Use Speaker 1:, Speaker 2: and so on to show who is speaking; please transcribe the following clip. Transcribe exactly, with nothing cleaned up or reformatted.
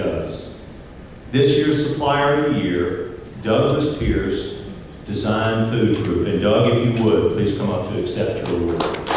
Speaker 1: does. This year's Supplier of the Year, Douglas Pierce, Design Food Group. And Doug, if you would, please come up to accept your award.